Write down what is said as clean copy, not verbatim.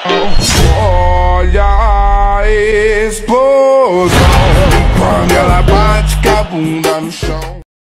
Olha a explosão quando ela bate com a bunda no chão.